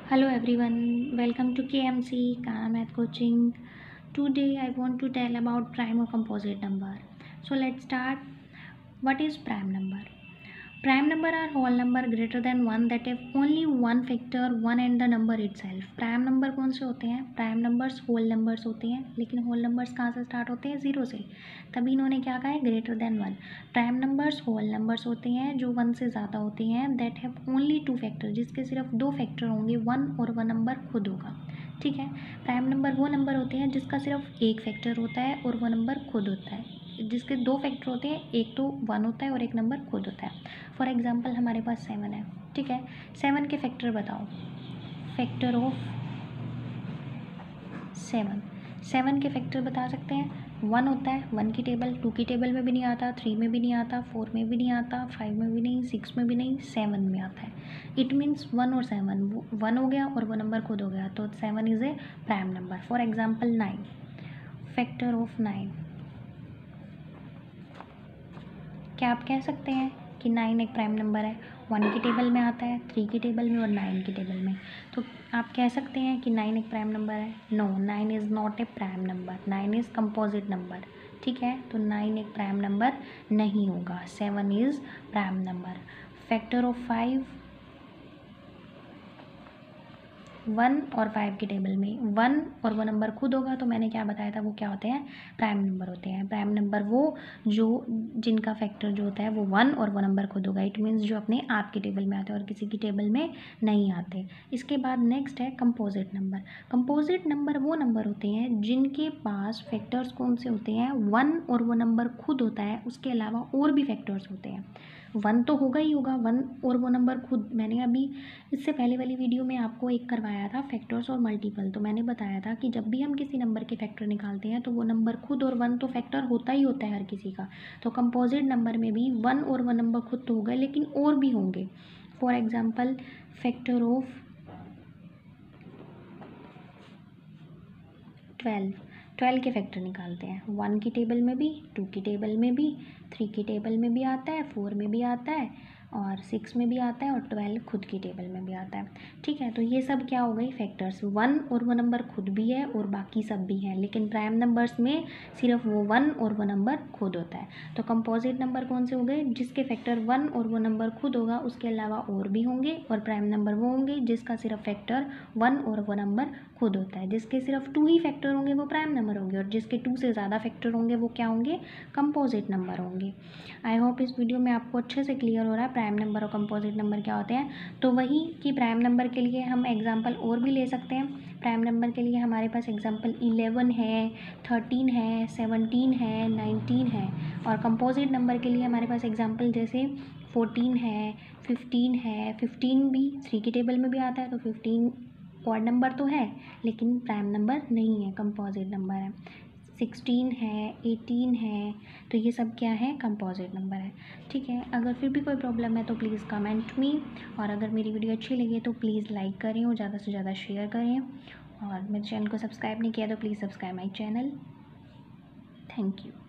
Hello everyone, welcome to KMC Kana Math Coaching. Today I want to tell about prime or composite number. So let's start. What is prime number? Prime number are whole number greater than 1 that have only one factor 1 and the number itself. Prime number कौन से होते हैं? Prime numbers whole numbers होते हैं, लेकिन whole numbers कहाँ से start होते हैं? ज़ीरो से. तभी इन्होंने क्या कहा है? Greater than 1. Prime numbers whole numbers होते हैं जो 1 से ज़्यादा होते हैं, दैट हैव ओनली 2 फैक्टर, जिसके सिर्फ 2 फैक्टर होंगे, 1 और वह नंबर खुद होगा. ठीक है. प्राइम नंबर वो नंबर होते हैं जिसका सिर्फ एक फैक्टर होता है और वह नंबर खुद होता है. जिसके 2 फैक्टर होते हैं, एक तो 1 होता है और एक नंबर खुद होता है. फॉर एग्जांपल हमारे पास 7 है. ठीक है. 7 के फैक्टर बताओ. फैक्टर ऑफ 7 के फैक्टर बता सकते हैं. 1 होता है, 1 की टेबल 2 की टेबल में भी नहीं आता, 3 में भी नहीं आता, 4 में भी नहीं आता, 5 में भी नहीं, 6 में भी नहीं, 7 में आता है. इट मीन्स 1 और 7, 1 हो गया और वो नंबर खुद हो गया, तो 7 is a prime number. For example 9. Factor of 9, क्या आप कह सकते हैं कि 9 एक प्राइम नंबर है? 1 की टेबल में आता है, 3 की टेबल में और 9 की टेबल में. तो आप कह सकते हैं कि 9 एक प्राइम नंबर है? No, 9 is not a prime number. 9 is composite number. ठीक है. तो 9 एक प्राइम नंबर नहीं होगा. 7 is prime number. Factor of 5, 1 और 5 की टेबल में 1 और वो नंबर खुद होगा, तो मैंने क्या बताया था, वो क्या होते हैं? प्राइम नंबर होते हैं. प्राइम नंबर वो जो जिनका फैक्टर जो होता है वो 1 और वो नंबर खुद होगा. इट मीन्स जो अपने आप की टेबल में आते हैं और किसी की टेबल में नहीं आते. इसके बाद नेक्स्ट है कंपोजिट नंबर. कंपोजिट नंबर वो नंबर होते हैं जिनके पास फैक्टर्स कौन से होते हैं? 1 और वो नंबर खुद होता है, उसके अलावा और भी फैक्टर्स होते हैं. 1 तो होगा ही होगा, 1 और वो नंबर खुद. मैंने अभी इससे पहले वाली वीडियो में आपको एक करवाया था फैक्टर्स और मल्टीपल. तो मैंने बताया था कि जब भी हम किसी नंबर के फैक्टर निकालते हैं तो वो नंबर खुद और 1 तो फैक्टर होता ही होता है हर किसी का. तो कंपोजिट नंबर में भी 1 और 1 नंबर खुद तो होगा, लेकिन और भी होंगे. फॉर एग्जाम्पल फैक्टर ऑफ 12 के फैक्टर निकालते हैं. 1 की टेबल में भी, 2 की टेबल में भी, 3 की टेबल में भी आता है, 4 में भी आता है और 6 में भी आता है और 12 खुद की टेबल में भी आता है. ठीक है. तो ये सब क्या हो गई? फैक्टर्स. 1 और वो नंबर खुद भी है और बाकी सब भी हैं, लेकिन प्राइम नंबर्स में सिर्फ वो 1 और वो नंबर खुद होता है. तो कंपोजिट नंबर कौन से हो गए? जिसके फैक्टर 1 और वो नंबर खुद होगा, उसके अलावा और भी होंगे. और प्राइम नंबर वो होंगे जिसका सिर्फ फैक्टर 1 और वो नंबर खुद होता है. जिसके सिर्फ 2 ही फैक्टर होंगे वो प्राइम नंबर होंगे, और जिसके 2 से ज़्यादा फैक्टर होंगे वो क्या होंगे? कंपोजिट नंबर होंगे. आई होप इस वीडियो में आपको अच्छे से क्लियर हो रहा है प्राइम नंबर और कंपोजिट नंबर क्या होते हैं. तो वही कि प्राइम नंबर के लिए हम एग्जांपल और भी ले सकते हैं. प्राइम नंबर के लिए हमारे पास एग्जांपल 11 है, 13 है, 17 है, 19 है. और कंपोजिट नंबर के लिए हमारे पास एग्जांपल जैसे 14 है, 15 है. 15 भी 3 की टेबल में भी आता है, तो 15 ऑड नंबर तो है लेकिन प्राइम नंबर नहीं है, कंपोजिट नंबर है. 16 है, 18 है. तो ये सब क्या है? कंपोजिट नंबर है. ठीक है. अगर फिर भी कोई प्रॉब्लम है तो प्लीज़ कमेंट मी. और अगर मेरी वीडियो अच्छी लगी तो प्लीज़ लाइक करें और ज़्यादा से ज़्यादा शेयर करें. और मेरे चैनल को सब्सक्राइब नहीं किया तो please subscribe my channel. Thank you.